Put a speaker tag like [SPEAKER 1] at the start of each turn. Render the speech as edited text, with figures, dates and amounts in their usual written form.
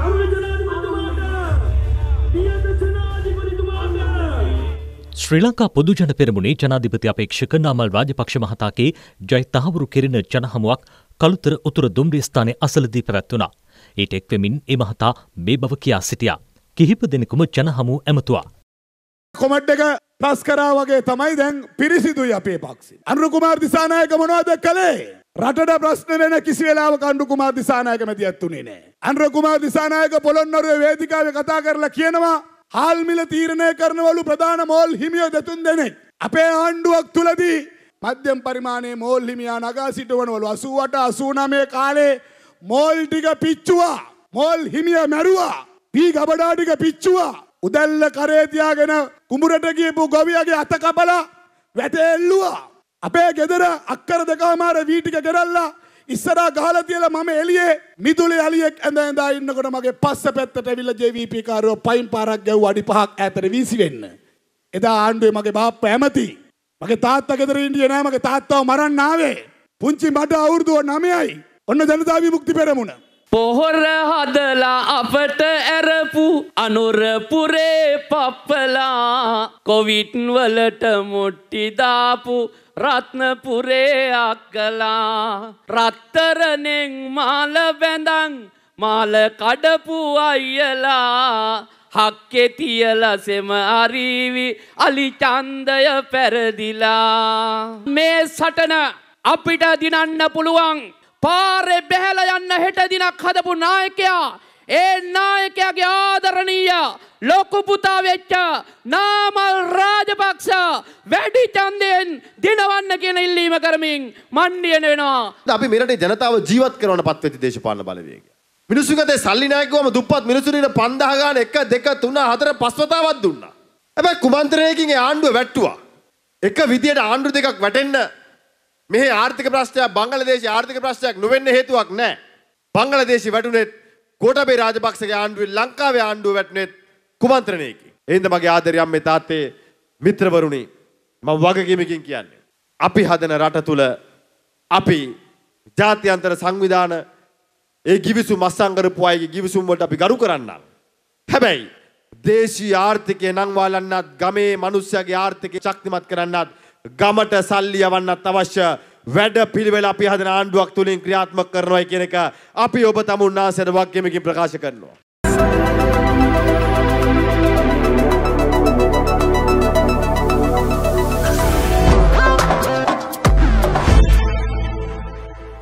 [SPEAKER 1] ශ්‍රී ලංකා පොදුජන පෙරමුණේ ජනාධිපති අපේක්ෂක නාමල් රාජපක්ෂ මහතාගේ ජය තහවුරු කෙරෙන ජනහමුවක් කළුතර උතුර දුම්රිය ස්ථානයේ අසලදී පැවැත්වුණා. ඊට එක්වෙමින් ඒ මහතා මේ බව කියා සිටියා. කිහිප දෙනෙකුම ජනහමුව ඇමතුවා.
[SPEAKER 2] කොමඩ් එක ප්‍රස් කරා වගේ තමයි දැන් පිරිසිදුයි අපේ පක්ෂේ. අනුර කුමාර දිසානායක මොනවද කළේ? රටට ප්‍රශ්න වෙන කිසි වෙලාවක අනුර කුමාර දිසානායක මැදිහත් උනේ නැහැ. අනුර කුමාර දිසානායක පොළොන්නරුවේ වේදිකාවේ කතා කරලා කියනවා හාල් මිල තීරණය කරනවලු ප්‍රධාන මෝල් හිමියෝ දෙතුන් දෙනෙක්. අපේ ආණ්ඩුවක් තුලදී මධ්‍යම පරිමාණයේ මෝල් හිමියා නගා සිටවනවලු 88 89 කාලේ මෝල් ටික පිච්චුවා. මෝල් හිමියා මැරුවා. පී ගබඩා ටික පිච්චුවා. උදැල්ල කරේ තියාගෙන කුඹුරට ගියපු ගොවියගේ අත කපලා වැටේ එල්ලුවා. අපේ ගෙදර අක්කර දෙකමාර වී ටික ගෙරල්ලා ඉස්සරහා ගහලා තියලා මම එළියේ මිදුලේ අලියෙක් ඇඳ ඉන්නකොට මගේ පස්ස පැත්තට ඇවිල්ලා JVP කාරයෝ පයින් පාරක් ගැව්වා අඩි 5ක් ඈතට වීසි වෙන්න. එදා ආණ්ඩුවේ මගේ බාප්පා ඇමති. මගේ තාත්තා ගෙදර ඉන්නේ නෑ මගේ තාත්තව මරන්න ආවේ. පුංචි මට අවුරුදු 9යි. ඔන්න ජනතා විමුක්ති පෙරමුණ.
[SPEAKER 3] පොහොර හදලා අපට ඇරපු අනුරපුරේ පප්පලා කොවිඩ් වලට මුට්ටි දාපු රත්නපුරේ අක්කලා රත්තරනෙන් මාල බැඳන් මාල කඩපු අයියලා හක්කේ තියලා සෙම අරීවි අලි චන්දය පෙරදිලා මේ සටන අපිට දිනන්න පුළුවන් පාරේ බැහැලා යන්න හෙට දිනක් හදපු නායකයා ඒ නායකයාගේ ආදරණීය ලොකු පුතා වෙච්ච නාමල් රාජපක්ෂ වැඩි ඡන්දයෙන් දිනවන්න කියන ඉල්ලීම කරමින් මණ්ඩියන වෙනවා.
[SPEAKER 4] අපි මෙරටේ ජනතාව ජීවත් කරවන්න පත් වෙච්ච දේශපාලන බලවේගය. මිනිස්සු ගතේ සල්ලි නායකවම දුප්පත් මිනිස්සුන්ට 5000 ගාන 1 2 3 4 5 වතාවක් දුන්නා. හැබැයි කුමන්ත්‍රණයකින් ඒ ආණ්ඩුව වැට්ටුවා. එක විදියට ආණ්ඩු දෙකක් වැටෙන්න මෙහි ආර්ථික ප්‍රශ්නයක් බංගලාදේශයේ ආර්ථික ප්‍රශ්නයක් නොවෙන්න හේතුවක් නැහැ. බංගලාදේශي වැටුනේ ගෝඨාභය රාජපක්ෂගේ ආණ්ඩුවේ ලංකාවේ ආණ්ඩුව වැටුනේ කුමන්ත්‍රණයකින්. එහෙනම් මගේ ආදරේ අම්මේ තාත්තේ මිත්‍රවරුනි මම වගකීමකින් කියන්නේ. අපි හදන රට තුල අපි ජාත්‍යන්තර සංවිධාන ඒ ගිවිසුම් අස්සම් කරපු අයගේ ගිවිසුම් වලට අපි ගරු කරන්නා. හැබැයි දේශීය ආර්ථිකය නම් වලන්නත් ගමේ මිනිස්සුගේ ආර්ථිකය ශක්තිමත් කරන්නත් ගමට සල්ලි යවන්නත් අවශ්‍ය වැඩ පිළිවෙල අපි හදන ආණ්ඩුවක් තුලින් ක්‍රියාත්මක කරනවා කියන එක අපි ඔබ තමුන්නාසයට වගකීමකින් ප්‍රකාශ කරනවා.